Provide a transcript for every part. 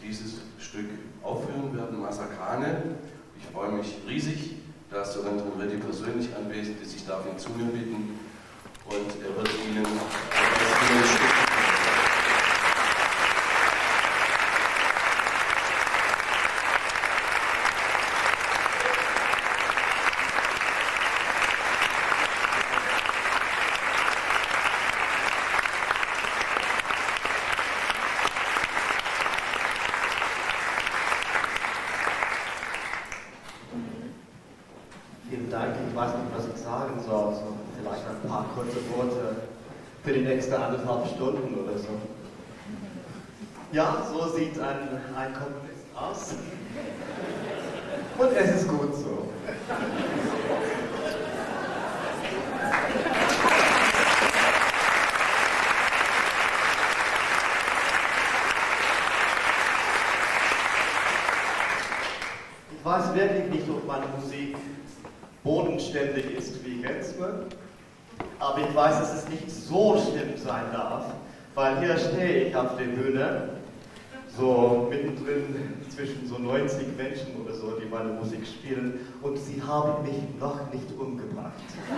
dieses Stück aufführen werden, Masakane. Ich freue mich riesig, da Surendran Reddy persönlich anwesend ist. Ich darf ihn zu mir bitten und er wird Ihnen ein Stück. Für die nächsten 1,5 Stunden oder so. Ja, so sieht ein Komponist aus. Und es ist gut so. Ich weiß wirklich nicht, ob meine Musik bodenständig ist wie jetzt. Aber ich weiß, dass es nicht so schlimm sein darf, weil hier stehe ich auf der Bühne, so mittendrin zwischen so 90 Menschen oder so, die meine Musik spielen, und sie haben mich noch nicht umgebracht.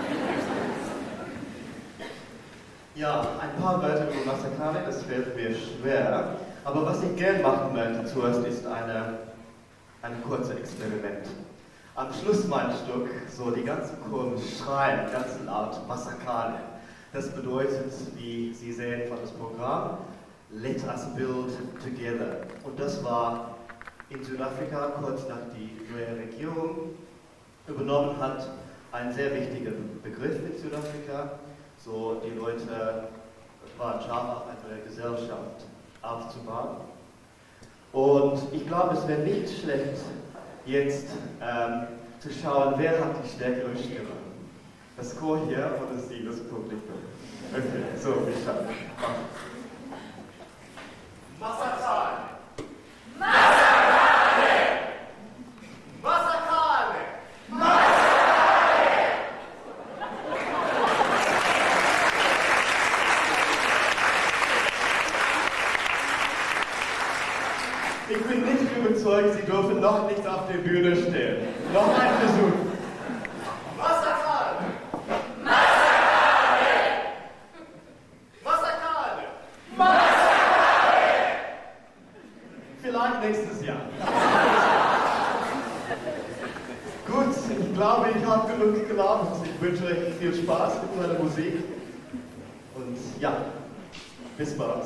Ja, ein paar Wörter über Masakane, das fällt mir schwer, aber was ich gerne machen möchte zuerst ist ein kurzes Experiment. Am Schluss mein Stück, so die ganzen Chor schreien ganz laut Masakane. Das bedeutet, wie Sie sehen von das Programm, Let us build together. Und das war in Südafrika, kurz nach die neue Regierung übernommen hat, ein sehr wichtiger Begriff in Südafrika. So die Leute waren scharf auf eine Gesellschaft aufzubauen. Und ich glaube, es wäre nicht schlecht, jetzt zu schauen, wer hat die stärkere Stimme. Das Chor hier oder Sie, das Publikum? Okay, so, ich schaue. Masakane! Masakane! Masakane! Masakane! Ich bin nicht überzeugt, Sie dürfen noch nicht auf der Bühne stehen. Noch ein Versuch. Masakane! Masakane! Masakane! Masakane! Vielleicht nächstes Jahr. Gut, ich glaube, ich habe genug gelabert. Ich wünsche euch viel Spaß mit meiner Musik. Und ja, bis bald.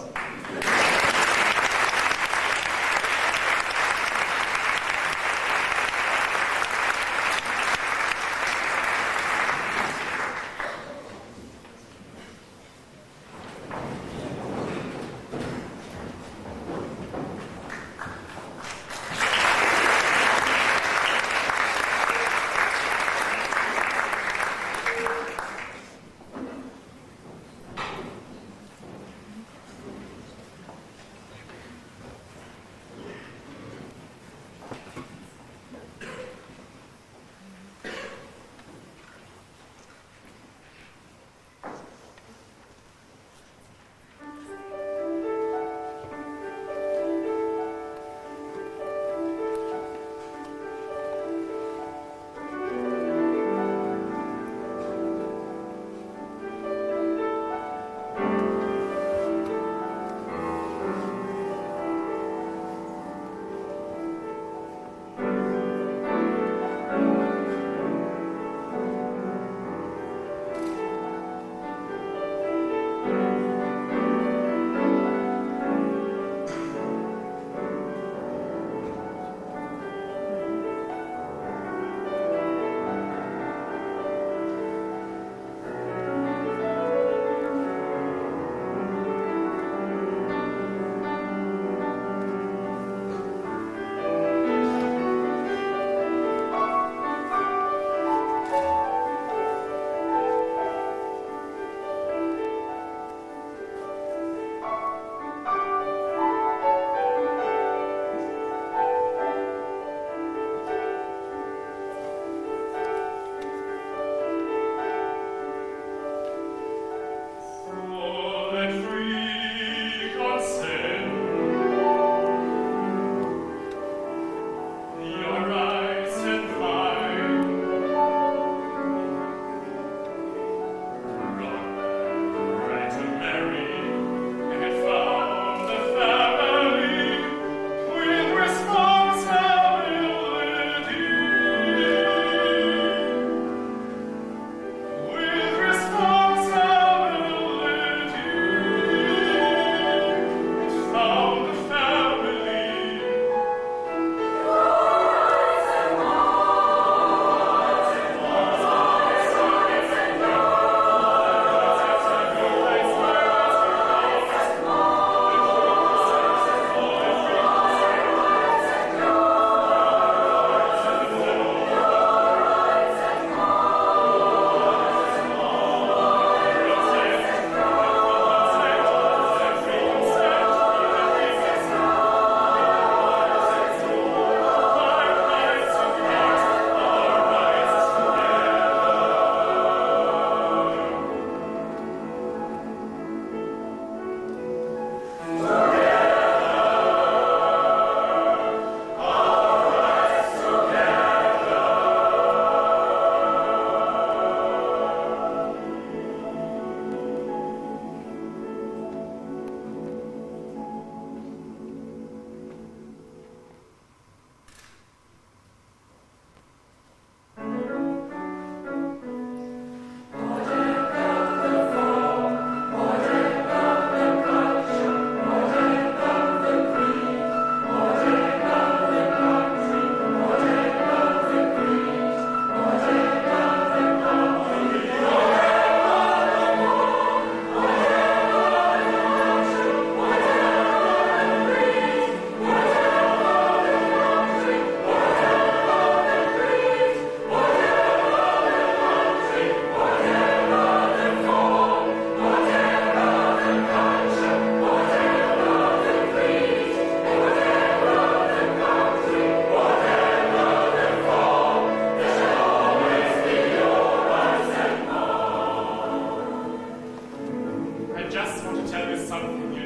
something you